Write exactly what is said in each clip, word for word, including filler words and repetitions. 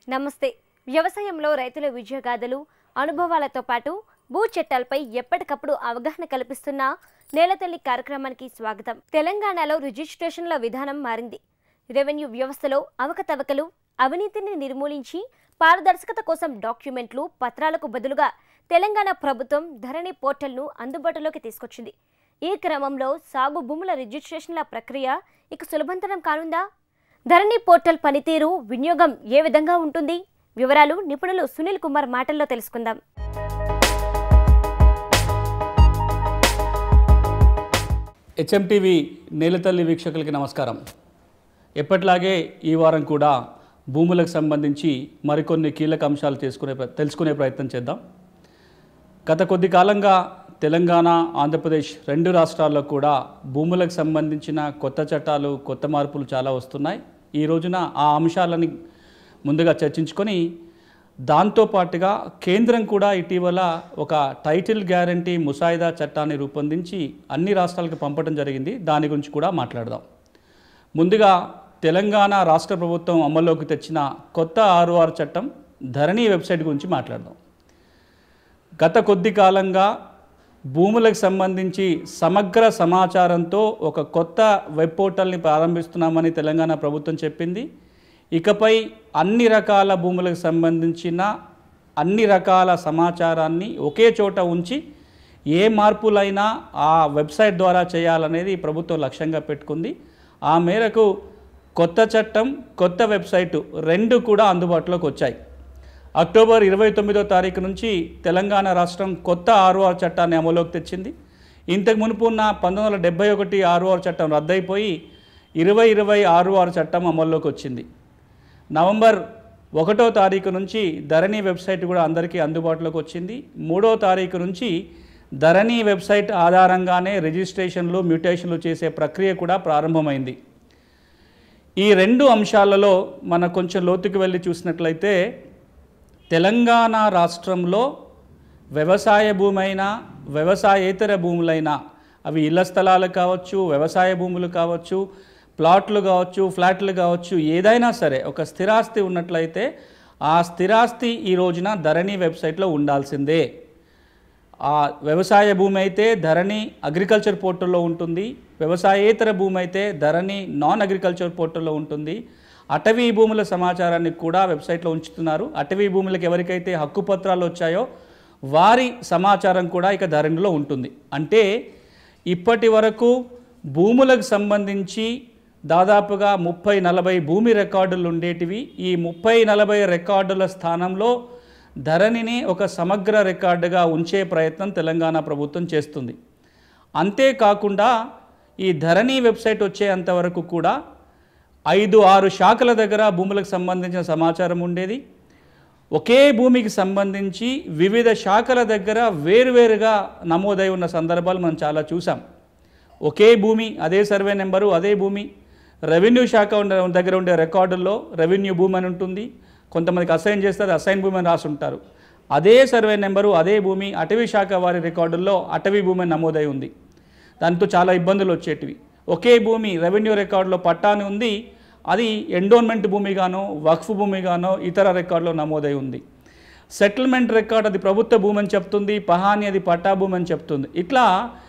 నమస్తే. వ్యవసాయంలో రైతుల విజయగాథలు, అనుభవాలతో పాటు భూ చట్టాలపై ఎప్పటికప్పుడు అవగాహన కల్పిస్తున్న నేలతల్లి కార్యక్రమానికి స్వాగతం. తెలంగాణలో రిజిస్ట్రేషన్ల విధానం మారింది. రెవెన్యూ వ్యవస్థలో అవకతవకలు, అవినీతిని నిర్మూలించి పారదర్శకత కోసం డాక్యుమెంట్లు, పత్రాలకు బదులుగా తెలంగాణ ప్రభుత్వం ధరణి పోర్టల్ను అందుబాటులోకి తీసుకొచ్చింది. ఈ క్రమంలో సాగు భూముల రిజిస్ట్రేషన్ల ప్రక్రియ ఇక సులభంతరం కానుందా? ధరణి పోర్టల్ పనితీరు, వినియోగం ఏ విధంగా ఉంటుంది? వివరాలు నిపుణులు సునీల్ కుమార్ మాటల్లో తెలుసుకుందాం. హెచ్ఎంటీవీ నేలతల్లి వీక్షకులకి నమస్కారం. ఎప్పటిలాగే ఈ వారం కూడా భూములకు సంబంధించి మరికొన్ని కీలక అంశాలు చేసుకునే తెలుసుకునే ప్రయత్నం చేద్దాం. గత కొద్ది కాలంగా తెలంగాణ, ఆంధ్రప్రదేశ్ రెండు రాష్ట్రాల్లో కూడా భూములకు సంబంధించిన కొత్త చట్టాలు, కొత్త మార్పులు చాలా వస్తున్నాయి. ఈ రోజున ఆ అంశాలని ముందుగా చర్చించుకొని దాంతోపాటుగా కేంద్రం కూడా ఇటీవల ఒక టైటిల్ గ్యారంటీ ముసాయిదా చట్టాన్ని రూపొందించి అన్ని రాష్ట్రాలకు పంపడం జరిగింది. దాని గురించి కూడా మాట్లాడదాం. ముందుగా తెలంగాణ రాష్ట్ర ప్రభుత్వం అమల్లోకి తెచ్చిన కొత్త ఆర్ఓఆర్ చట్టం ధరణి వెబ్సైట్ గురించి మాట్లాడదాం. గత కొద్ది కాలంగా భూములకు సంబంధించి సమగ్ర సమాచారంతో ఒక కొత్త వెబ్ పోర్టల్ని ప్రారంభిస్తున్నామని తెలంగాణ ప్రభుత్వం చెప్పింది. ఇకపై అన్ని రకాల భూములకు సంబంధించిన అన్ని రకాల సమాచారాన్ని ఒకే చోట ఉంచి ఏ మార్పులైనా ఆ వెబ్సైట్ ద్వారా చేయాలనేది ప్రభుత్వం లక్ష్యంగా పెట్టుకుంది. ఆ మేరకు కొత్త చట్టం, కొత్త వెబ్సైటు రెండు కూడా అందుబాటులోకి వచ్చాయి. అక్టోబర్ ఇరవై తొమ్మిదో తారీఖు నుంచి తెలంగాణ రాష్ట్రం కొత్త ఆర్ఓఆర్ చట్టాన్ని అమలులోకి తెచ్చింది. ఇంతకు మునుపు ఉన్న పంతొమ్మిది వందల డెబ్బై ఒకటి ఆర్ఓఆర్ చట్టం రద్దయిపోయి ఇరవై ఇరవై ఆర్ఓఆర్ చట్టం అమల్లోకి వచ్చింది. నవంబర్ ఒకటో తారీఖు నుంచి ధరణి వెబ్సైట్ కూడా అందరికీ అందుబాటులోకి వచ్చింది. మూడో తారీఖు నుంచి ధరణి వెబ్సైట్ ఆధారంగానే రిజిస్ట్రేషన్లు, మ్యూటేషన్లు చేసే ప్రక్రియ కూడా ప్రారంభమైంది. ఈ రెండు అంశాలలో మనం కొంచెం లోతుకు వెళ్ళి చూసినట్లయితే తెలంగాణ రాష్ట్రంలో వ్యవసాయ భూమైనా, వ్యవసాయేతర భూములైనా, అవి ఇళ్ల స్థలాలు కావచ్చు, వ్యవసాయ భూములు కావచ్చు, ప్లాట్లు కావచ్చు, ఫ్లాట్లు కావచ్చు, ఏదైనా సరే ఒక స్థిరాస్తి ఉన్నట్లయితే ఆ స్థిరాస్తి ఈ రోజున ధరణి వెబ్సైట్లో ఉండాల్సిందే. ఆ వ్యవసాయ భూమి అయితే ధరణి అగ్రికల్చర్ పోర్టల్లో ఉంటుంది, వ్యవసాయేతర భూమి అయితే ధరణి నాన్ అగ్రికల్చర్ పోర్టల్లో ఉంటుంది. అటవీ భూముల సమాచారాన్ని కూడా వెబ్సైట్లో ఉంచుతున్నారు. అటవీ భూములకు ఎవరికైతే హక్కు పత్రాలు వచ్చాయో వారి సమాచారం కూడా ఇక ధరణిలో ఉంటుంది. అంటే ఇప్పటి వరకు భూములకు సంబంధించి దాదాపుగా ముప్పై నలభై భూమి రికార్డులు ఉండేటివి. ఈ ముప్పై నలభై రికార్డుల స్థానంలో ధరణిని ఒక సమగ్ర రికార్డుగా ఉంచే ప్రయత్నం తెలంగాణ ప్రభుత్వం చేస్తుంది. అంతేకాకుండా ఈ ధరణి వెబ్సైట్ వచ్చేంతవరకు కూడా ఐదు ఆరు శాఖల దగ్గర భూములకు సంబంధించిన సమాచారం ఉండేది. ఒకే భూమికి సంబంధించి వివిధ శాఖల దగ్గర వేరువేరుగా నమోదై ఉన్న సందర్భాలు మనం చాలా చూసాం. ఒకే భూమి, అదే సర్వే నెంబరు, అదే భూమి, రెవెన్యూ శాఖ ఉండే దగ్గర ఉండే రికార్డుల్లో రెవెన్యూ భూమి అని ఉంటుంది. కొంతమందికి అసైన్ చేస్తే అది అసైన్ భూమి అని రాసి ఉంటారు. అదే సర్వే నెంబరు, అదే భూమి అటవీ శాఖ వారి రికార్డుల్లో అటవీ భూమి అని నమోదై ఉంది. దాంతో చాలా ఇబ్బందులు వచ్చేటివి. ఒకే భూమి రెవెన్యూ రికార్డులో పట్టాని ఉంది, అది ఎండోన్మెంట్ భూమిగానో, వక్ఫ్ భూమిగానో ఇతర రికార్డులో నమోదై ఉంది. సెటిల్మెంట్ రికార్డ్ అది ప్రభుత్వ భూమి అని చెప్తుంది, పహాని అది పట్టా భూమి అని చెప్తుంది. ఇట్లా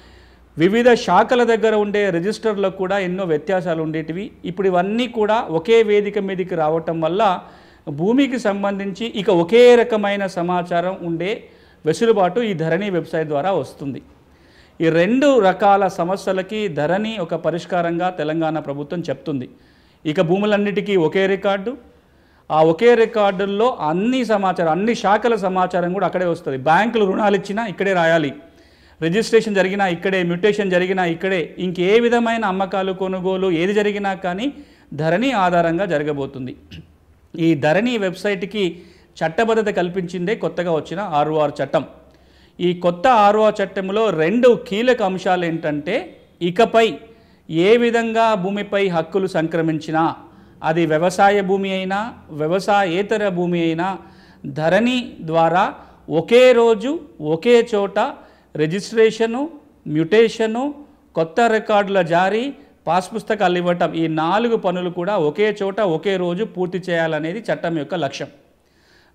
వివిధ శాఖల దగ్గర ఉండే రిజిస్టర్లో కూడా ఎన్నో వ్యత్యాసాలు ఉండేటివి. ఇప్పుడు ఇవన్నీ కూడా ఒకే వేదిక మీదకి రావటం వల్ల భూమికి సంబంధించి ఇక ఒకే రకమైన సమాచారం ఉండే వెసులుబాటు ఈ ధరణి వెబ్సైట్ ద్వారా వస్తుంది. ఈ రెండు రకాల సమస్యలకి ధరణి ఒక పరిష్కారంగా తెలంగాణ ప్రభుత్వం చెప్తుంది. ఇక భూములన్నిటికీ ఒకే రికార్డు, ఆ ఒకే రికార్డుల్లో అన్ని సమాచారం, అన్ని శాఖల సమాచారం కూడా అక్కడే వస్తుంది. బ్యాంకులు రుణాలు ఇచ్చినా ఇక్కడే రాయాలి, రిజిస్ట్రేషన్ జరిగినా ఇక్కడే, మ్యూటేషన్ జరిగినా ఇక్కడే, ఇంకే విధమైన అమ్మకాలు, కొనుగోలు ఏది జరిగినా కానీ ధరణి ఆధారంగా జరగబోతుంది. ఈ ధరణి వెబ్సైట్కి చట్టబద్ధత కల్పించిందే కొత్తగా వచ్చిన ఆర్ఓఆర్ చట్టం. ఈ కొత్త ఆర్ఓఆర్ చట్టంలో రెండు కీలక అంశాలు ఏంటంటే, ఇకపై ఏ విధంగా భూమిపై హక్కులు సంక్రమించినా, అది వ్యవసాయ భూమి అయినా, వ్యవసాయేతర భూమి అయినా, ధరణి ద్వారా ఒకే రోజు ఒకే చోట రిజిస్ట్రేషను, మ్యూటేషను, కొత్త రికార్డుల జారీ, పాస్ పుస్తకాలు ఇవ్వటం, ఈ నాలుగు పనులు కూడా ఒకే చోట ఒకే రోజు పూర్తి చేయాలనేది చట్టం యొక్క లక్ష్యం.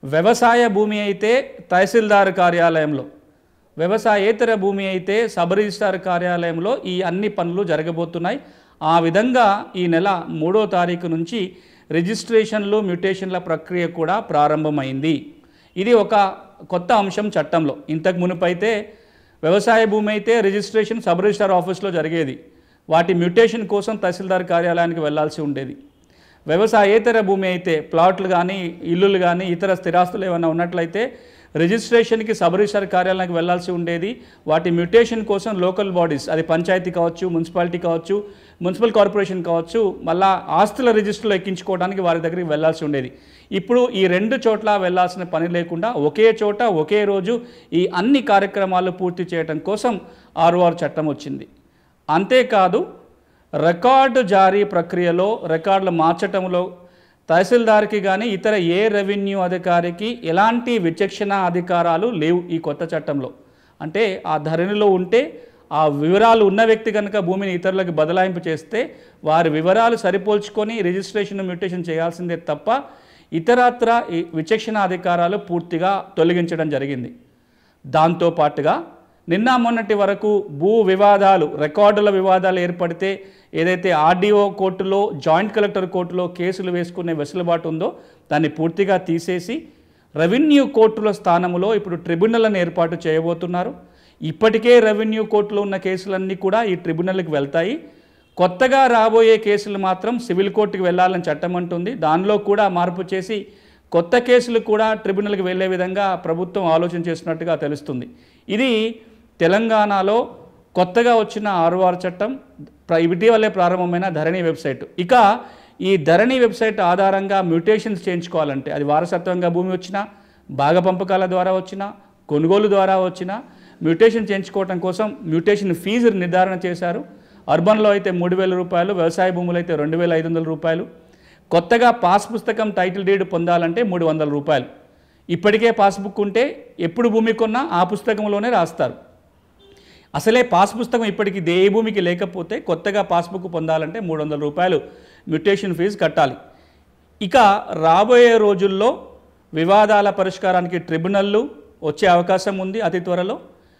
వ్యవసాయ భూమి అయితే తహసీల్దార్ కార్యాలయంలో, వ్యవసాయేతర భూమి అయితే సబ్ రిజిస్ట్రార్ కార్యాలయంలో ఈ అన్ని పనులు జరగబోతున్నాయి. ఆ విధంగా ఈ నెల మూడో తారీఖు నుంచి రిజిస్ట్రేషన్లు మ్యూటేషన్ల ప్రక్రియ కూడా ప్రారంభమైంది. ఇది ఒక కొత్త అంశం చట్టంలో. ఇంతకు మునుపైతే వ్యవసాయ భూమి అయితే రిజిస్ట్రేషన్ సబ్ రిజిస్ట్రార్ ఆఫీస్లో జరిగేది, వాటి మ్యూటేషన్ కోసం తహసీల్దార్ కార్యాలయానికి వెళ్లాల్సి ఉండేది. వ్యవసాయేతర భూమి అయితే ప్లాట్లు కానీ ఇల్లులు కానీ ఇతర స్థిరాస్తులు ఏమైనా ఉన్నట్లయితే రిజిస్ట్రేషన్కి సబ్ రిజిస్ట్రార్ కార్యాలయానికి వెళ్లాల్సి ఉండేది. వాటి మ్యూటేషన్ కోసం లోకల్ బాడీస్, అది పంచాయతీ కావచ్చు, మున్సిపాలిటీ కావచ్చు, మున్సిపల్ కార్పొరేషన్ కావచ్చు, మళ్ళా ఆస్తుల రిజిస్టర్లో ఎక్కించుకోవడానికి వారి దగ్గరికి వెళ్లాల్సి ఉండేది. ఇప్పుడు ఈ రెండు చోట్ల వెళ్లాల్సిన పని లేకుండా ఒకే చోట ఒకే రోజు ఈ అన్ని కార్యక్రమాలు పూర్తి చేయడం కోసం ఆర్ఓఆర్ చట్టం వచ్చింది. అంతేకాదు రికార్డు జారీ ప్రక్రియలో, రికార్డులు మార్చటంలో తహసీల్దార్కి కానీ ఇతర ఏ రెవెన్యూ అధికారికి ఎలాంటి విచక్షణ అధికారాలు లేవు ఈ కొత్త చట్టంలో. అంటే ఆ ధరణిలో ఉంటే ఆ వివరాలు ఉన్న వ్యక్తి కనుక భూమిని ఇతరులకు బదలాయింపు చేస్తే వారి వివరాలు సరిపోల్చుకొని రిజిస్ట్రేషన్ మ్యూటేషన్ చేయాల్సిందే తప్ప ఇతరత్ర విచక్షణ అధికారాలు పూర్తిగా తొలగించడం జరిగింది. దాంతోపాటుగా నిన్న మొన్నటి వరకు భూ వివాదాలు, రికార్డుల వివాదాలు ఏర్పడితే ఏదైతే ఆర్డీఓ కోర్టులో, జాయింట్ కలెక్టర్ కోర్టులో కేసులు వేసుకునే వెసులుబాటు ఉందో దాన్ని పూర్తిగా తీసేసి రెవెన్యూ కోర్టుల స్థానంలో ఇప్పుడు ట్రిబ్యునల్ని ఏర్పాటు చేయబోతున్నారు. ఇప్పటికే రెవెన్యూ కోర్టులో ఉన్న కేసులన్నీ కూడా ఈ ట్రిబ్యునల్కి వెళ్తాయి. కొత్తగా రాబోయే కేసులు మాత్రం సివిల్ కోర్టుకి వెళ్ళాలని చట్టం అంటుంది. దానిలో కూడా మార్పు చేసి కొత్త కేసులు కూడా ట్రిబ్యునల్కి వెళ్ళే విధంగా ప్రభుత్వం ఆలోచన చేస్తున్నట్టుగా తెలుస్తుంది. ఇది తెలంగాణలో కొత్తగా వచ్చిన ఆర్ఓఆర్ చట్టం, ఇటీవలే ప్రారంభమైన ధరణి వెబ్సైట్. ఇక ఈ ధరణి వెబ్సైట్ ఆధారంగా మ్యూటేషన్స్ చేయించుకోవాలంటే అది వారసత్వంగా భూమి వచ్చినా, భాగ పంపకాల ద్వారా వచ్చినా, కొనుగోలు ద్వారా వచ్చినా మ్యూటేషన్ చేయించుకోవడం కోసం మ్యూటేషన్ ఫీజు నిర్ధారణ చేశారు. అర్బన్లో అయితే మూడు వేల రూపాయలు, వ్యవసాయ భూములు అయితే రెండు వేల ఐదు వందల రూపాయలు. కొత్తగా పాస్ పుస్తకం టైటిల్ డీడ్ పొందాలంటే మూడు వందల రూపాయలు. ఇప్పటికే పాస్బుక్ ఉంటే ఎప్పుడు భూమి కొన్నా ఆ పుస్తకంలోనే రాస్తారు. అసలే పాస్ పుస్తకం ఇప్పటికి ఏ భూమికి లేకపోతే కొత్తగా పాస్బుక్ పొందాలంటే మూడు వందల రూపాయలు మ్యూటేషన్ ఫీజు కట్టాలి. ఇక రాబోయే రోజుల్లో వివాదాల పరిష్కారానికి ట్రిబ్యునల్లు వచ్చే అవకాశం ఉంది అతి త్వరలో.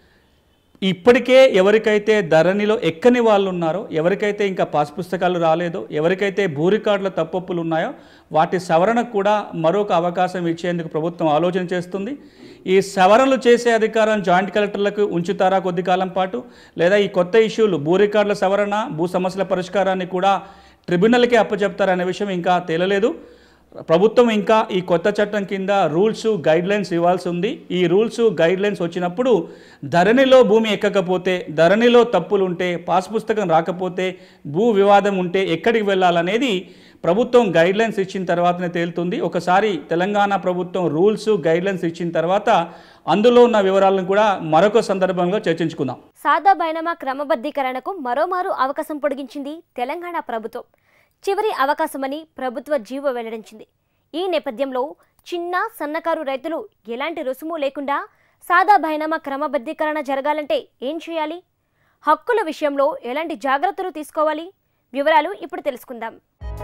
ఇప్పటికే ఎవరికైతే ధరణిలో ఎక్కని వాళ్ళు ఉన్నారో, ఎవరికైతే ఇంకా పాస్ పుస్తకాలు రాలేదో, ఎవరికైతే భూ రికార్డుల తప్పొప్పులు ఉన్నాయో వాటి సవరణకు కూడా మరొక అవకాశం ఇచ్చేందుకు ప్రభుత్వం ఆలోచన చేస్తుంది. ఈ సవరణలు చేసే అధికారం జాయింట్ కలెక్టర్లకు ఉంచుతారా కొద్ది కాలం పాటు, లేదా ఈ కొత్త ఇష్యూలు భూ రికార్డుల సవరణ, భూ సమస్యల పరిష్కారాన్ని కూడా ట్రిబ్యునల్కే అప్పచెప్తారనే విషయం ఇంకా తేలలేదు. ప్రభుత్వం ఇంకా ఈ కొత్త చట్టం కింద రూల్స్ గైడ్లైన్స్ ఇవ్వాల్సి ఉంది. ఈ రూల్స్ గైడ్లైన్స్ వచ్చినప్పుడు ధరణిలో భూమి ఎక్కకపోతే, ధరణిలో తప్పులు ఉంటే, పాస్ పుస్తకం రాకపోతే, భూ వివాదం ఉంటే ఎక్కడికి వెళ్ళాలనేది ప్రభుత్వం గైడ్లైన్స్ ఇచ్చిన తర్వాతనే తేలుతుంది. ఒకసారి తెలంగాణ ప్రభుత్వం రూల్స్ గైడ్లైన్స్ ఇచ్చిన తర్వాత అందులో ఉన్న వివరాలను కూడా మరొక సందర్భంలో చర్చించుకుందాం. సాదా బైనామా క్రమబద్ధీకరణకు మరోమారు అవకాశం పొడిగించింది తెలంగాణ ప్రభుత్వం. చివరి అవకాశమని ప్రభుత్వ జీవో వెల్లడించింది. ఈ నేపథ్యంలో చిన్న సన్నకారు రైతులు ఎలాంటి రుసుము లేకుండా సాదా బైనామా క్రమబద్ధీకరణ జరగాలంటే ఏం చేయాలి? హక్కుల విషయంలో ఎలాంటి జాగ్రత్తలు తీసుకోవాలి? వివరాలు ఇప్పుడు తెలుసుకుందాం.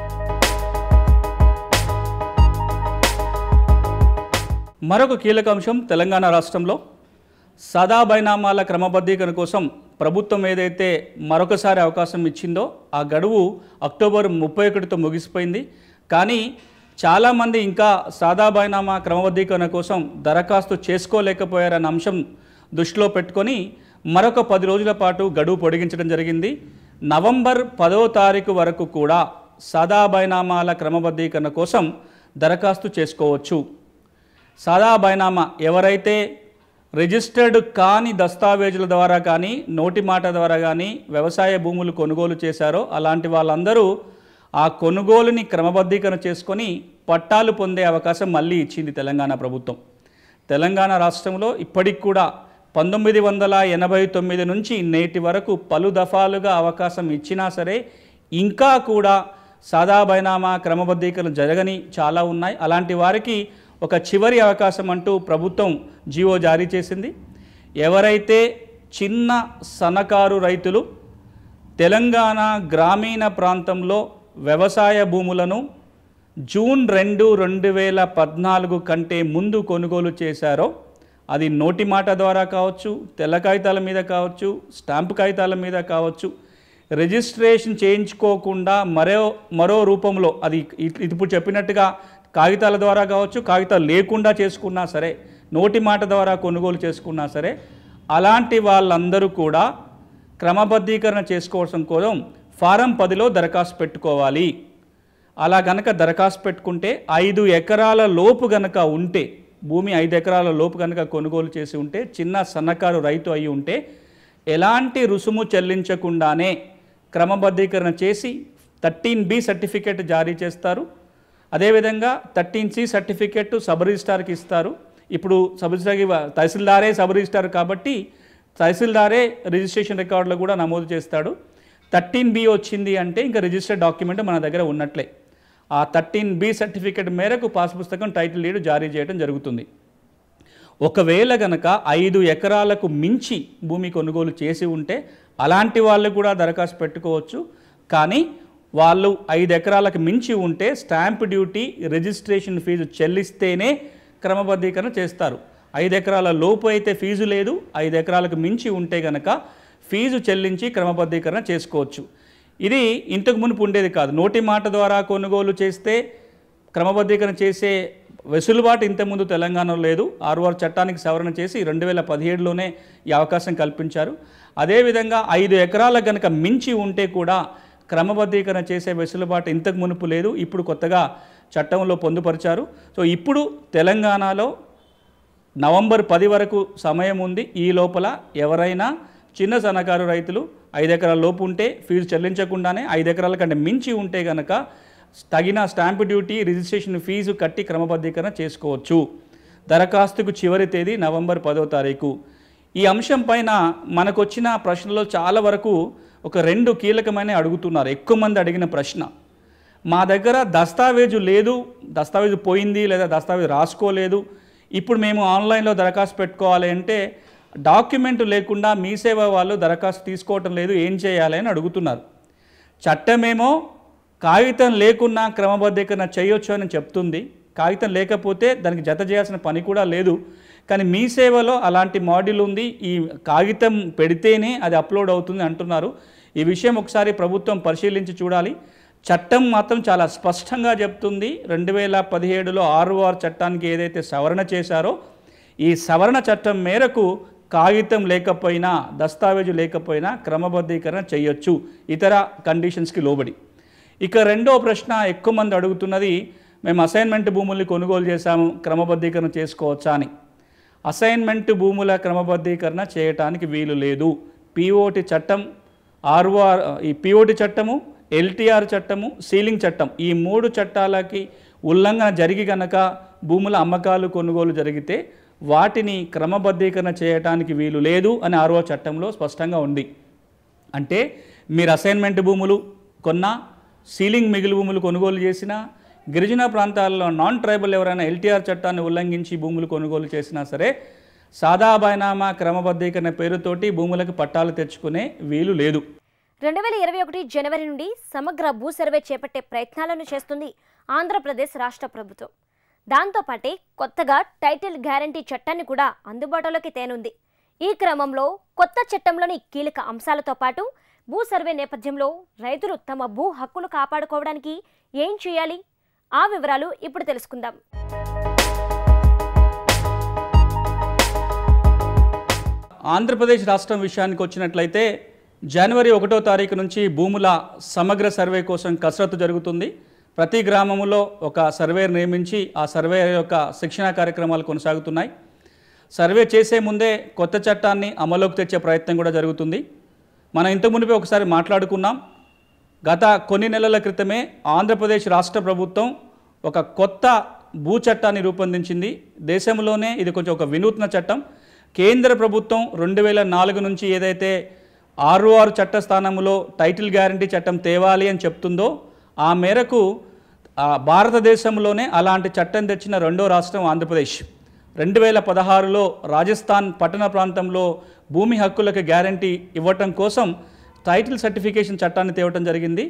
మరొక కీలక అంశం తెలంగాణ రాష్ట్రంలో సాదా బైనామాల క్రమబద్ధీకరణ కోసం ప్రభుత్వం ఏదైతే మరొకసారి అవకాశం ఇచ్చిందో ఆ గడువు అక్టోబర్ ముప్పై ఒకటితో ముగిసిపోయింది. కానీ చాలామంది ఇంకా సాదా బైనామా క్రమబద్ధీకరణ కోసం దరఖాస్తు చేసుకోలేకపోయారన్న అంశం దృష్టిలో పెట్టుకొని మరొక పది రోజుల పాటు గడువు పొడిగించడం జరిగింది. నవంబర్ పదో తారీఖు వరకు కూడా సాదా బైనామాల క్రమబద్ధీకరణ కోసం దరఖాస్తు చేసుకోవచ్చు. సాదా బైనామా ఎవరైతే రిజిస్టర్డ్ కాని దస్తావేజుల ద్వారా కానీ, నోటి మాట ద్వారా కానీ వ్యవసాయ భూములు కొనుగోలు చేశారో అలాంటి వాళ్ళందరూ ఆ కొనుగోలుని క్రమబద్ధీకరణ చేసుకొని పట్టాలు పొందే అవకాశం మళ్ళీ ఇచ్చింది తెలంగాణ ప్రభుత్వం. తెలంగాణ రాష్ట్రంలో ఇప్పటికి కూడా పంతొమ్మిది వందల ఎనభై తొమ్మిది నుంచి నేటి వరకు పలు దఫాలుగా అవకాశం ఇచ్చినా సరే ఇంకా కూడా సాదా బైనామా క్రమబద్ధీకరణ జరగని చాలా ఉన్నాయి. అలాంటి వారికి ఒక చివరి అవకాశం అంటూ ప్రభుత్వం జీవో జారీ చేసింది. ఎవరైతే చిన్న సన్నకారు రైతులు తెలంగాణ గ్రామీణ ప్రాంతంలో వ్యవసాయ భూములను జూన్ రెండు రెండు వేల పద్నాలుగు కంటే ముందు కొనుగోలు చేశారో, అది నోటి మాట ద్వారా కావచ్చు, తెల్ల కాగితాల మీద కావచ్చు, స్టాంపు కాగితాల మీద కావచ్చు, రిజిస్ట్రేషన్ చేయించుకోకుండా మరో మరో రూపంలో, అది ఇప్పుడు చెప్పినట్టుగా కాగితాల ద్వారా కావచ్చు, కాగితాలు లేకుండా చేసుకున్నా సరే, నోటి మాట ద్వారా కొనుగోలు చేసుకున్నా సరే, అలాంటి వాళ్ళందరూ కూడా క్రమబద్ధీకరణ చేసుకోవడం కోసం ఫారం పదిలో దరఖాస్తు పెట్టుకోవాలి. అలా గనక దరఖాస్తు పెట్టుకుంటే ఐదు ఎకరాల లోపు గనక ఉంటే, భూమి ఐదు ఎకరాల లోపు కనుక కొనుగోలు చేసి ఉంటే, చిన్న సన్నకారు రైతు అయి ఉంటే, ఎలాంటి రుసుము చెల్లించకుండానే క్రమబద్ధీకరణ చేసి థర్టీన్ బి సర్టిఫికేట్ జారీ చేస్తారు. అదేవిధంగా థర్టీన్ సి సర్టిఫికేట్ సబ్ రిజిస్ట్రార్కి ఇస్తారు. ఇప్పుడు సబ్ రిజిస్ట్రార్కి తహసీల్దారే సబ్ రిజిస్ట్రార్ కాబట్టి తహసీల్దారే రిజిస్ట్రేషన్ రికార్డులో కూడా నమోదు చేస్తాడు. థర్టీన్ బి వచ్చింది అంటే ఇంకా రిజిస్టర్డ్ డాక్యుమెంట్ మన దగ్గర ఉన్నట్లే. ఆ థర్టీన్ బి సర్టిఫికేట్ మేరకు పాస్ పుస్తకం, టైటిల్ డీడ్ జారీ చేయడం జరుగుతుంది. ఒకవేళ గనక ఐదు ఎకరాలకు మించి భూమి కొనుగోలు చేసి ఉంటే అలాంటి వాళ్ళు కూడా దరఖాస్తు పెట్టుకోవచ్చు. కానీ వాళ్ళు ఐదు ఎకరాలకు మించి ఉంటే స్టాంప్ డ్యూటీ, రిజిస్ట్రేషన్ ఫీజు చెల్లిస్తేనే క్రమబద్ధీకరణ చేస్తారు. ఐదు ఎకరాల లోపు అయితే ఫీజు లేదు, ఐదు ఎకరాలకు మించి ఉంటే గనక ఫీజు చెల్లించి క్రమబద్ధీకరణ చేసుకోవచ్చు. ఇది ఇంతకు మునుపు ఉండేది కాదు. నోటి మాట ద్వారా కొనుగోలు చేస్తే క్రమబద్ధీకరణ చేసే వెసులుబాటు ఇంతకుముందు తెలంగాణలో లేదు. ఆర్ఓఆర్ చట్టానికి సవరణ చేసి రెండు వేల పదిహేడులోనే ఈ అవకాశం కల్పించారు. అదేవిధంగా ఐదు ఎకరాల గనక మించి ఉంటే కూడా క్రమబద్ధీకరణ చేసే వెసులుబాటు ఇంతకు మునుపు లేదు. ఇప్పుడు కొత్తగా చట్టంలో పొందుపరిచారు. సో ఇప్పుడు తెలంగాణలో నవంబర్ పది వరకు సమయం ఉంది. ఈ లోపల ఎవరైనా చిన్న సన్నకారు రైతులు ఐదు ఎకరాల లోపు ఉంటే ఫీజు చెల్లించకుండానే, ఐదు ఎకరాల కంటే మించి ఉంటే కనుక తగిన స్టాంపు డ్యూటీ, రిజిస్ట్రేషన్ ఫీజు కట్టి క్రమబద్ధీకరణ చేసుకోవచ్చు. దరఖాస్తుకు చివరి తేదీ నవంబర్ పదో తారీఖు. ఈ అంశం పైన మనకు వచ్చిన ప్రశ్నలో చాలా వరకు ఒక రెండు కీలకమైన అడుగుతున్నారు. ఎక్కువ మంది అడిగిన ప్రశ్న, మా దగ్గర దస్తావేజు లేదు, దస్తావేజు పోయింది లేదా దస్తావేజు రాసుకోలేదు, ఇప్పుడు మేము ఆన్లైన్లో దరఖాస్తు పెట్టుకోవాలి అంటే డాక్యుమెంట్ లేకుండా మీ సేవ వాళ్ళు దరఖాస్తు తీసుకోవటం లేదు, ఏం చేయాలి అని అడుగుతున్నారు. చట్టమేమో కాగితం లేకున్నా క్రమబద్ధీకరణ చేయొచ్చు అని చెప్తుంది. కాగితం లేకపోతే దానికి జత చేయాల్సిన పని కూడా లేదు. కానీ మీ సేవలో అలాంటి మాడ్యూల్ ఉంది, ఈ కాగితం పెడితేనే అది అప్లోడ్ అవుతుంది అంటున్నారు. ఈ విషయం ఒకసారి ప్రభుత్వం పరిశీలించి చూడాలి. చట్టం మాత్రం చాలా స్పష్టంగా చెప్తుంది. రెండు వేల పదిహేడులో ఆర్ఓఆర్ చట్టానికి ఏదైతే సవరణ చేశారో ఈ సవరణ చట్టం మేరకు కాగితం లేకపోయినా, దస్తావేజు లేకపోయినా క్రమబద్ధీకరణ చేయొచ్చు ఇతర కండిషన్స్కి లోబడి. ఇక రెండో ప్రశ్న ఎక్కువ మంది అడుగుతున్నది, మేము అసైన్మెంట్ భూముల్ని కొనుగోలు చేశాము, క్రమబద్ధీకరణ చేసుకోవచ్చా అని. అసైన్మెంట్ భూముల క్రమబద్ధీకరణ చేయటానికి వీలు లేదు. పిఓటి చట్టం, ఆర్ఓఆర్, ఈ పిఓటి చట్టము, ఎల్టీఆర్ చట్టము, సీలింగ్ చట్టం, ఈ మూడు చట్టాలకి ఉల్లంఘన జరిగి కనుక భూముల అమ్మకాలు కొనుగోలు జరిగితే వాటిని క్రమబద్ధీకరణ చేయటానికి వీలు లేదు అని ఆర్ఓ చట్టంలో స్పష్టంగా ఉంది. అంటే మీరు అసైన్మెంట్ భూములు కొన్నా, సీలింగ్ మిగిలి భూములు కొనుగోలు చేసినా, గిరిజన ప్రాంతాల్లో నాన్ ట్రైబల్ ఎవరైనా ఎల్టీఆర్ చట్టాన్ని ఉల్లంఘించి భూములు కొనుగోలు చేసినా సరే సాదా బైనామా క్రమబద్ధీకరణ పేరుతోటి భూములకు పట్టాలు తెచ్చుకునే వీలు లేదు. రెండు వేల ఇరవై ఒకటి జనవరి నుండి సమగ్ర భూ సర్వే చేపట్టే ప్రయత్నాలను చేస్తుంది ఆంధ్రప్రదేశ్ రాష్ట్ర ప్రభుత్వం. దాంతోపాటే కొత్తగా టైటిల్ గ్యారంటీ చట్టాన్ని కూడా అందుబాటులోకి తేనుంది. ఈ క్రమంలో కొత్త చట్టంలోని కీలక అంశాలతో పాటు భూ సర్వే నేపథ్యంలో రైతులు తమ భూ హక్కులు కాపాడుకోవడానికి ఏం చేయాలి, ఆ వివరాలు ఇప్పుడు తెలుసుకుందాం. ఆంధ్రప్రదేశ్ రాష్ట్రం విషయానికి వచ్చినట్లయితే జనవరి ఒకటో తారీఖు నుంచి భూముల సమగ్ర సర్వే కోసం కసరత్తు జరుగుతుంది. ప్రతి గ్రామంలో ఒక సర్వేర్ నియమించి ఆ సర్వే యొక్క శిక్షణా కార్యక్రమాలు కొనసాగుతున్నాయి. సర్వే చేసే ముందే కొత్త చట్టాన్ని అమలులోకి తెచ్చే ప్రయత్నం కూడా జరుగుతుంది. మనం ఇంతకు మునిపే ఒకసారి మాట్లాడుకున్నాం. గత కొన్ని నెలల క్రితమే ఆంధ్రప్రదేశ్ రాష్ట్ర ప్రభుత్వం ఒక కొత్త భూ చట్టాన్ని రూపొందించింది. దేశంలోనే ఇది కొంచెం ఒక వినూత్న చట్టం. కేంద్ర ప్రభుత్వం రెండు వేల నాలుగు నుంచి ఏదైతే ఆర్ఓఆర్ చట్ట స్థానంలో టైటిల్ గ్యారంటీ చట్టం తేవాలి అని చెప్తుందో ఆ మేరకు భారతదేశంలోనే అలాంటి చట్టం తెచ్చిన రెండో రాష్ట్రం ఆంధ్రప్రదేశ్. రెండు వేల పదహారులో రాజస్థాన్ పట్టణ ప్రాంతంలో భూమి హక్కులకు గ్యారంటీ ఇవ్వటం కోసం టైటిల్ సర్టిఫికేషన్ చట్టాన్ని తేవటం జరిగింది.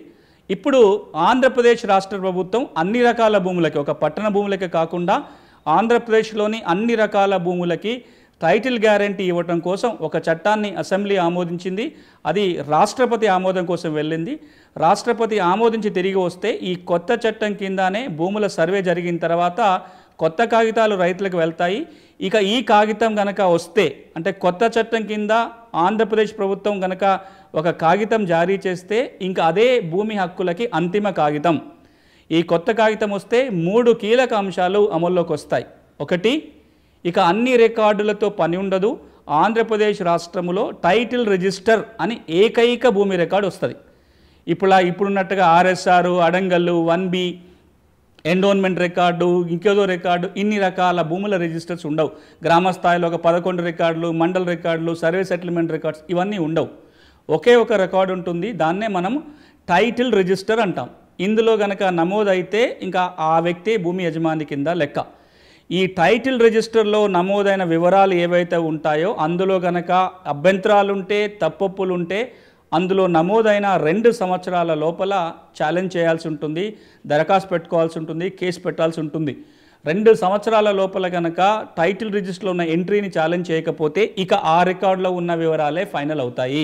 ఇప్పుడు ఆంధ్రప్రదేశ్ రాష్ట్ర ప్రభుత్వం అన్ని రకాల భూములకి, ఒక పట్టణ భూములకే కాకుండా ఆంధ్రప్రదేశ్లోని అన్ని రకాల భూములకి టైటిల్ గ్యారంటీ ఇవ్వటం కోసం ఒక చట్టాన్ని అసెంబ్లీ ఆమోదించింది. అది రాష్ట్రపతి ఆమోదం కోసం వెళ్ళింది. రాష్ట్రపతి ఆమోదించి తిరిగి వస్తే ఈ కొత్త చట్టం కిందనే భూముల సర్వే జరిగిన తర్వాత కొత్త కాగితాలు రైతులకు వెళ్తాయి. ఇక ఈ కాగితం గనక వస్తే, అంటే కొత్త చట్టం కింద ఆంధ్రప్రదేశ్ ప్రభుత్వం గనక ఒక కాగితం జారీ చేస్తే ఇంకా అదే భూమి హక్కులకి అంతిమ కాగితం. ఈ కొత్త కాగితం వస్తే మూడు కీలక అంశాలు అమల్లోకి వస్తాయి. ఒకటి, ఇక అన్ని రికార్డులతో పని ఉండదు. ఆంధ్రప్రదేశ్ రాష్ట్రంలో టైటిల్ రిజిస్టర్ అని ఏకైక భూమి రికార్డు వస్తుంది. ఇప్పుడు ఇప్పుడున్నట్టుగా ఆర్ఎస్ఆర్, అడంగల్లు, వన్ బి, ఎండోన్మెంట్ రికార్డు, ఇంకేదో రికార్డు, ఇన్ని రకాల భూముల రిజిస్టర్స్ ఉండవు. గ్రామ స్థాయిలో ఒక పదకొండు రికార్డులు, మండల రికార్డులు, సర్వే సెటిల్మెంట్ రికార్డ్స్ ఇవన్నీ ఉండవు. ఒకే ఒక రికార్డు ఉంటుంది. దాన్నే మనం టైటిల్ రిజిస్టర్ అంటాం. ఇందులో గనక నమోదైతే ఇంకా ఆ వ్యక్తి భూమి యజమాని కింద లెక్క. ఈ టైటిల్ రిజిస్టర్లో నమోదైన వివరాలు ఏవైతే ఉంటాయో అందులో గనక అభ్యంతరాలుంటే, తప్పొప్పులుంటే అందులో నమోదైన రెండు సంవత్సరాల లోపల ఛాలెంజ్ చేయాల్సి ఉంటుంది, దరఖాస్తు పెట్టుకోవాల్సి ఉంటుంది, కేసు పెట్టాల్సి ఉంటుంది. రెండు సంవత్సరాల లోపల కనుక టైటిల్ రిజిస్టర్లో ఉన్న ఎంట్రీని ఛాలెంజ్ చేయకపోతే ఇక ఆ రికార్డులో ఉన్న వివరాలే ఫైనల్ అవుతాయి.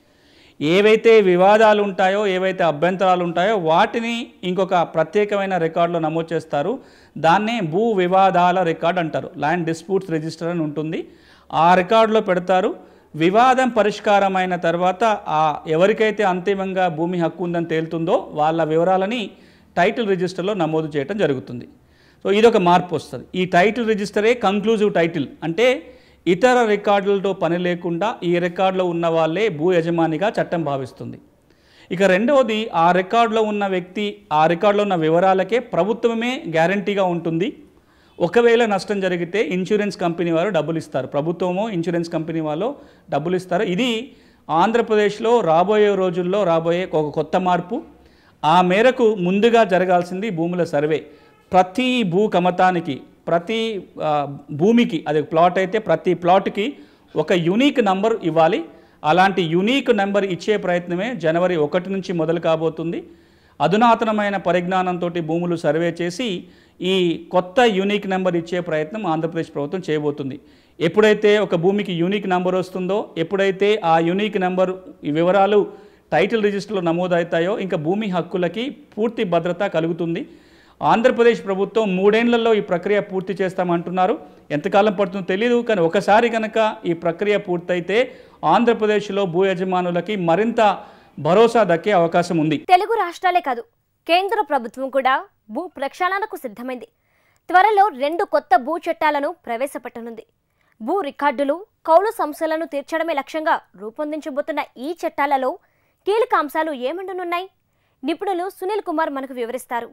ఏవైతే వివాదాలు ఉంటాయో, ఏవైతే అభ్యంతరాలు ఉంటాయో వాటిని ఇంకొక ప్రత్యేకమైన రికార్డులో నమోదు చేస్తారు. దాన్నే భూ వివాదాల రికార్డు అంటారు. ల్యాండ్ డిస్ప్యూట్స్ రిజిస్టర్ అని ఉంటుంది. ఆ రికార్డులో పెడతారు. వివాదం పరిష్కారమైన తర్వాత ఆ ఎవరికైతే అంతిమంగా భూమి హక్కు ఉందని తేలుతుందో వాళ్ళ వివరాలని టైటిల్ రిజిస్టర్లో నమోదు చేయడం జరుగుతుంది. సో ఇదొక మార్పు వస్తుంది. ఈ టైటిల్ రిజిస్టరే కంక్లూజివ్ టైటిల్, అంటే ఇతర రికార్డులతో పని లేకుండా ఈ రికార్డులో ఉన్న వాళ్ళే భూ యజమానిగా చట్టం భావిస్తుంది. ఇక రెండవది, ఆ రికార్డులో ఉన్న వ్యక్తి, ఆ రికార్డులో ఉన్న వివరాలకే ప్రభుత్వమే గ్యారంటీగా ఉంటుంది. ఒకవేళ నష్టం జరిగితే ఇన్సూరెన్స్ కంపెనీ వారు డబ్బులు ఇస్తారు. ప్రభుత్వమో ఇన్సూరెన్స్ కంపెనీ వాళ్ళు డబ్బులు ఇస్తారు. ఇది ఆంధ్రప్రదేశ్లో రాబోయే రోజుల్లో రాబోయే ఒక కొత్త మార్పు. ఆ మేరకు ముందుగా జరగాల్సింది భూముల సర్వే. ప్రతి భూ కమతానికి, ప్రతి భూమికి, అది ప్లాట్ అయితే ప్రతి ప్లాట్కి ఒక యూనిక్ నంబర్ ఇవ్వాలి. అలాంటి యూనిక్ నెంబర్ ఇచ్చే ప్రయత్నమే జనవరి ఒకటి నుంచి మొదలు కాబోతుంది. అధునాతనమైన పరిజ్ఞానంతో భూములు సర్వే చేసి ఈ కొత్త యూనిక్ నెంబర్ ఇచ్చే ప్రయత్నం ఆంధ్రప్రదేశ్ ప్రభుత్వం చేయబోతుంది. ఎప్పుడైతే ఒక భూమికి యూనిక్ నెంబర్ వస్తుందో, ఎప్పుడైతే ఆ యూనిక్ నెంబర్ ఈ వివరాలు టైటిల్ రిజిస్టర్లో నమోదవుతాయో ఇంకా భూమి హక్కులకి పూర్తి భద్రత కలుగుతుంది. ఆంధ్రప్రదేశ్ ప్రభుత్వం మూడేళ్లలో ఈ ప్రక్రియ పూర్తి చేస్తామంటున్నారు. ఎంతకాలం పడుతుందో తెలియదు, కానీ ఒకసారి కనుక ఈ ప్రక్రియ పూర్తయితే ఆంధ్రప్రదేశ్లో భూ యజమానులకి మరింత భరోసా దక్కే అవకాశం ఉంది. తెలుగు రాష్ట్రాలే కాదు, కేంద్ర ప్రభుత్వం కూడా భూ ప్రక్షాళనకు సిద్ధమైంది. త్వరలో రెండు కొత్త భూ చట్టాలను ప్రవేశపెట్టనుంది. భూ రికార్డులు, కౌలు సమస్యలను తీర్చడమే లక్ష్యంగా రూపొందించబోతున్న ఈ చట్టాలలో కీలక అంశాలు ఏమండనున్నాయి? నిపుణులు సునీల్ కుమార్ మనకు వివరిస్తారు.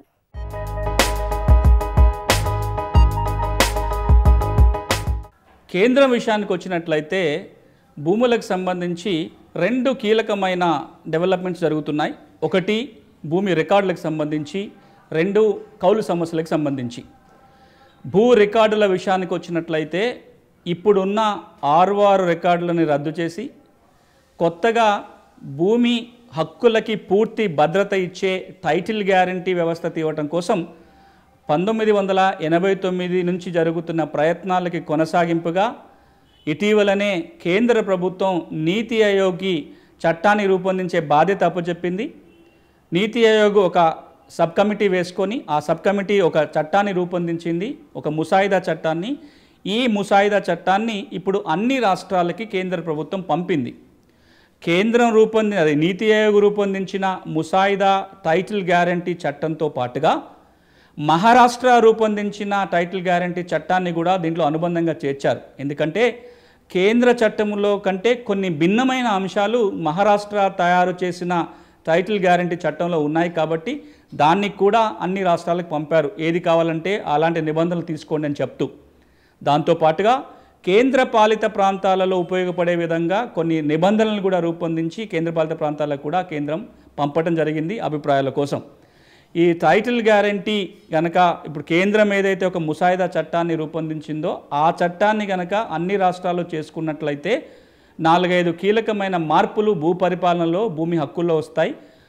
కేంద్రం విషయానికి వచ్చినట్లయితే భూములకు సంబంధించి రెండు కీలకమైన డెవలప్మెంట్స్ జరుగుతున్నాయి. ఒకటి భూమి రికార్డులకు సంబంధించి, రెండు కౌలు సమస్యలకు సంబంధించి. భూ రికార్డుల విషయానికి వచ్చినట్లయితే ఇప్పుడున్న ఆరు ఆరు రికార్డులని రద్దు చేసి కొత్తగా భూమి హక్కులకి పూర్తి భద్రత ఇచ్చే టైటిల్ గ్యారంటీ వ్యవస్థ తీవటం కోసం పంతొమ్మిది వందల ఎనభై తొమ్మిది నుంచి జరుగుతున్న ప్రయత్నాలకి కొనసాగింపుగా ఇటీవలనే కేంద్ర ప్రభుత్వం నీతి ఆయోగ్కి చట్టాన్ని రూపొందించే బాధ్యత అప్పచెప్పింది. నీతి ఆయోగ్ ఒక సబ్ కమిటీ వేసుకొని ఆ సబ్ కమిటీ ఒక చట్టాన్ని రూపొందించింది, ఒక ముసాయిదా చట్టాన్ని. ఈ ముసాయిదా చట్టాన్ని ఇప్పుడు అన్ని రాష్ట్రాలకి కేంద్ర ప్రభుత్వం పంపింది. కేంద్రం రూపొంది అది నీతి ఆయోగ్ రూపొందించిన ముసాయిదా టైటిల్ గ్యారంటీ చట్టంతో పాటుగా మహారాష్ట్ర రూపొందించిన టైటిల్ గ్యారంటీ చట్టాన్ని కూడా దీంట్లో అనుబంధంగా చేర్చారు. ఎందుకంటే కేంద్ర చట్టంలో కంటే కొన్ని భిన్నమైన అంశాలు మహారాష్ట్ర తయారు చేసిన టైటిల్ గ్యారంటీ చట్టంలో ఉన్నాయి కాబట్టి దాన్ని కూడా అన్ని రాష్ట్రాలకు పంపారు. ఏది కావాలంటే అలాంటి నిబంధనలు తీసుకోండి అని చెప్తూ. దాంతోపాటుగా కేంద్ర పాలిత ప్రాంతాలలో ఉపయోగపడే విధంగా కొన్ని నిబంధనలను కూడా రూపొందించి కేంద్రపాలిత ప్రాంతాలకు కూడా కేంద్రం పంపడం జరిగింది అభిప్రాయాల కోసం. ఈ టైటిల్ గ్యారంటీ కనుక ఇప్పుడు కేంద్రం ఏదైతే ఒక ముసాయిదా చట్టాన్ని రూపొందించిందో ఆ చట్టాన్ని కనుక అన్ని రాష్ట్రాలు చేసుకున్నట్లయితే నాలుగైదు కీలకమైన మార్పులు భూ పరిపాలనలో, భూమి హక్కుల్లో వస్తాయి.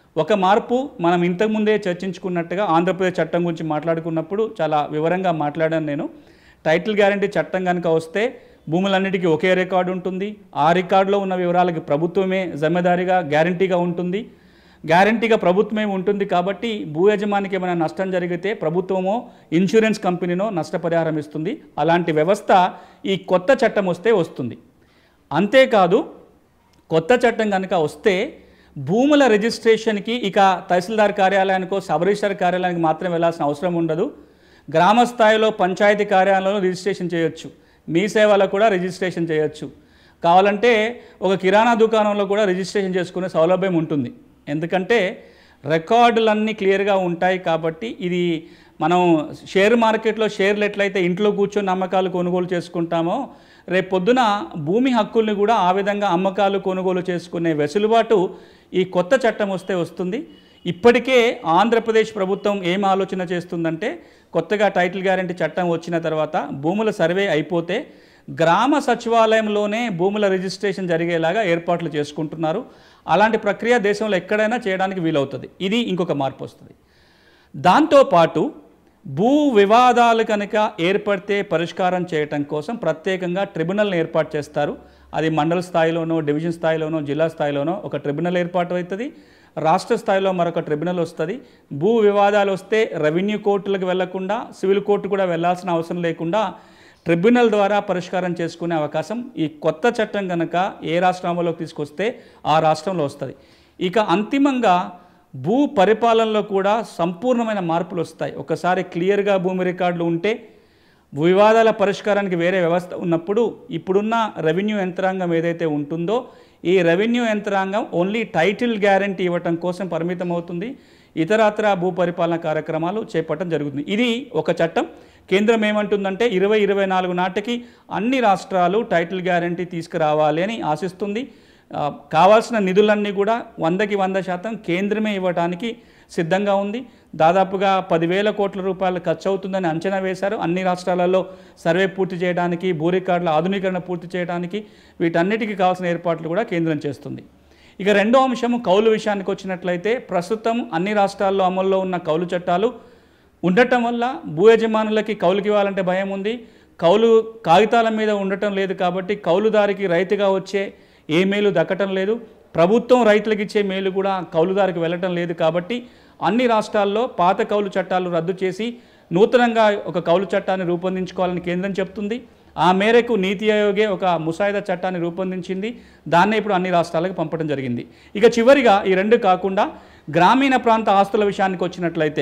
ఒక మార్పు మనం ఇంతకుముందే చర్చించుకున్నట్టుగా ఆంధ్రప్రదేశ్ చట్టం గురించి మాట్లాడుకున్నప్పుడు చాలా వివరంగా మాట్లాడాను నేను. టైటిల్ గ్యారంటీ చట్టం కనుక వస్తే భూములన్నిటికీ ఒకే రికార్డు ఉంటుంది. ఆ రికార్డులో ఉన్న వివరాలకి ప్రభుత్వమే జమేదారిగా గ్యారంటీగా ఉంటుంది. గ్యారంటీగా ప్రభుత్వమే ఉంటుంది కాబట్టి భూ యజమానికి ఏమైనా నష్టం జరిగితే ప్రభుత్వమో ఇన్సూరెన్స్ కంపెనీనో నష్టపరిహారం ఇస్తుంది. అలాంటి వ్యవస్థ ఈ కొత్త చట్టం వస్తే వస్తుంది. అంతేకాదు కొత్త చట్టం కనుక వస్తే భూముల రిజిస్ట్రేషన్కి ఇక తహసీల్దార్ కార్యాలయానికో సబ్ రిజిస్టర్ కార్యాలయానికి మాత్రం వెళ్ళాల్సిన అవసరం ఉండదు. గ్రామ స్థాయిలో పంచాయతీ కార్యాలయంలో రిజిస్ట్రేషన్ చేయొచ్చు. మీ సేవలో కూడా రిజిస్ట్రేషన్ చేయొచ్చు. కావాలంటే ఒక కిరాణా దుకాణంలో కూడా రిజిస్ట్రేషన్ చేసుకునే సౌలభ్యం ఉంటుంది. ఎందుకంటే రికార్డులన్నీ క్లియర్గా ఉంటాయి కాబట్టి ఇది మనం షేర్ మార్కెట్లో షేర్లు ఎట్లయితే ఇంట్లో కూర్చొని అమ్మకాలు కొనుగోలు చేసుకుంటామో రేపు పొద్దున భూమి హక్కుల్ని కూడా ఆ విధంగా అమ్మకాలు కొనుగోలు చేసుకునే వెసులుబాటు ఈ కొత్త చట్టం వస్తే వస్తుంది. ఇప్పటికే ఆంధ్రప్రదేశ్ ప్రభుత్వం ఏం ఆలోచన చేస్తుందంటే కొత్తగా టైటిల్ గ్యారంటీ చట్టం వచ్చిన తర్వాత భూముల సర్వే అయిపోతే గ్రామ సచివాలయంలోనే భూముల రిజిస్ట్రేషన్ జరిగేలాగా ఏర్పాట్లు చేసుకుంటున్నారు. అలాంటి ప్రక్రియ దేశంలో ఎక్కడైనా చేయడానికి వీలవుతుంది. ఇది ఇంకొక మార్పు వస్తుంది. దాంతోపాటు భూ వివాదాలు కనుక ఏర్పడితే పరిష్కారం చేయటం కోసం ప్రత్యేకంగా ట్రిబ్యునల్ని ఏర్పాటు చేస్తారు. అది మండల స్థాయిలోనో డివిజన్ స్థాయిలోనో జిల్లా స్థాయిలోనో ఒక ట్రిబ్యునల్ ఏర్పాటు అవుతుంది. రాష్ట్ర స్థాయిలో మరొక ట్రిబ్యునల్ వస్తుంది. భూ వివాదాలు వస్తే రెవెన్యూ కోర్టులకు వెళ్లకుండా సివిల్ కోర్టు కూడా వెళ్లాల్సిన అవసరం లేకుండా ట్రిబ్యునల్ ద్వారా పరిష్కారం చేసుకునే అవకాశం ఈ కొత్త చట్టం కనుక ఏ రాష్ట్రంలోకి తీసుకొస్తే ఆ రాష్ట్రంలో వస్తుంది. ఇక అంతిమంగా భూ పరిపాలనలో కూడా సంపూర్ణమైన మార్పులు వస్తాయి. ఒకసారి క్లియర్గా భూమి రికార్డులు ఉంటే వివాదాల పరిష్కారానికి వేరే వ్యవస్థ ఉన్నప్పుడు ఇప్పుడున్న రెవెన్యూ యంత్రాంగం ఏదైతే ఉంటుందో ఈ రెవెన్యూ యంత్రాంగం ఓన్లీ టైటిల్ గ్యారంటీ ఇవ్వటం కోసం పరిమితం అవుతుంది. ఇతరత్ర భూ పరిపాలన కార్యక్రమాలు చేపట్టడం జరుగుతుంది. ఇది ఒక చట్టం. కేంద్రం ఏమంటుందంటే ఇరవై ఇరవై నాలుగు నాటికి అన్ని రాష్ట్రాలు టైటిల్ గ్యారంటీ తీసుకురావాలి అని ఆశిస్తుంది. కావాల్సిన నిధులన్నీ కూడా వందకి వంద శాతం కేంద్రమే ఇవ్వడానికి సిద్ధంగా ఉంది. దాదాపుగా పదివేల కోట్ల రూపాయలు ఖర్చు అవుతుందని అంచనా వేశారు. అన్ని రాష్ట్రాలలో సర్వే పూర్తి చేయడానికి, భూ రికార్డుల ఆధునీకరణ పూర్తి చేయడానికి వీటన్నిటికీ కావాల్సిన ఏర్పాట్లు కూడా కేంద్రం చేస్తుంది. ఇక రెండో అంశము కౌలు విషయానికి వచ్చినట్లయితే ప్రస్తుతం అన్ని రాష్ట్రాల్లో అమల్లో ఉన్న కౌలు చట్టాలు ఉండటం వల్ల భూ యజమానులకి కౌలుకి ఇవ్వాలంటే భయం ఉంది. కౌలు కాగితాల మీద ఉండటం లేదు కాబట్టి కౌలుదారికి రైతుగా వచ్చే ఏ మేలు దక్కటం లేదు. ప్రభుత్వం రైతులకు ఇచ్చే మేలు కూడా కౌలుదారికి వెళ్ళటం లేదు. కాబట్టి అన్ని రాష్ట్రాల్లో పాత కౌలు చట్టాలు రద్దు చేసి నూతనంగా ఒక కౌలు చట్టాన్ని రూపొందించుకోవాలని కేంద్రం చెప్తుంది. ఆ మేరకు నీతి ఆయోగే ఒక ముసాయిదా చట్టాన్ని రూపొందించింది. దాన్నే ఇప్పుడు అన్ని రాష్ట్రాలకు పంపడం జరిగింది. ఇక చివరిగా ఈ రెండు కాకుండా గ్రామీణ ప్రాంత ఆస్తుల విషయానికి వచ్చినట్లయితే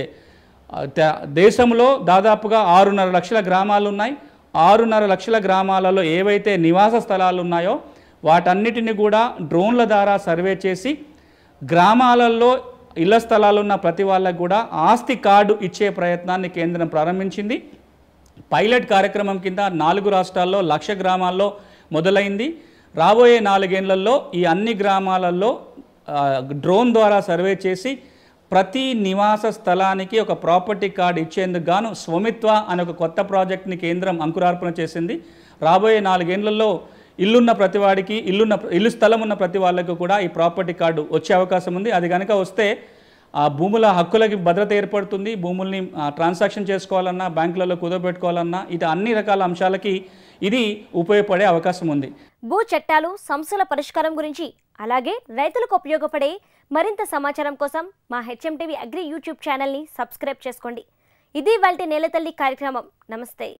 దేశంలో దాదాపుగా ఆరున్నర లక్షల గ్రామాలు ఉన్నాయి. ఆరున్నర లక్షల గ్రామాలలో ఏవైతే నివాస స్థలాలు ఉన్నాయో వాటన్నిటిని కూడా డ్రోన్ల ద్వారా సర్వే చేసి గ్రామాలలో ఇళ్ల స్థలాలు ఉన్న ప్రతి వాళ్ళకు కూడా ఆస్తి కార్డు ఇచ్చే ప్రయత్నాన్ని కేంద్రం ప్రారంభించింది. పైలట్ కార్యక్రమం కింద నాలుగు రాష్ట్రాల్లో లక్ష గ్రామాల్లో మొదలైంది. రాబోయే నాలుగేళ్లలో ఈ అన్ని గ్రామాలలో డ్రోన్ ద్వారా సర్వే చేసి ప్రతి నివాస స్థలానికి ఒక ప్రాపర్టీ కార్డు ఇచ్చేందుకు గాను స్వమిత్వ అనే ఒక కొత్త ప్రాజెక్ట్ని కేంద్రం అంకురార్పణ చేసింది. రాబోయే నాలుగేళ్లలో ఇల్లున్న ప్రతివాడికి ఇల్లున్న ఇల్లు స్థలం ఉన్న ప్రతి వాళ్ళకు కూడా ఈ ప్రాపర్టీ కార్డు వచ్చే అవకాశం ఉంది. అది కనుక వస్తే ఆ భూముల హక్కులకి భద్రత ఏర్పడుతుంది. భూముల్ని ట్రాన్సాక్షన్ చేసుకోవాలన్నా, బ్యాంకులలో కుదవపెట్టుకోవాలన్నా ఇటు అన్ని రకాల అంశాలకి ఇది ఉపయోగపడే అవకాశం ఉంది. భూ చట్టాలు, సమస్యల పరిష్కారం గురించి అలాగే రైతులకు ఉపయోగపడే మరింత సమాచారం కోసం మా హెచ్ఎం టీవీ అగ్రి యూట్యూబ్ ఛానల్ని సబ్స్క్రైబ్ చేసుకోండి. ఇది వాళ్ళ నేలతల్లి కార్యక్రమం. నమస్తే.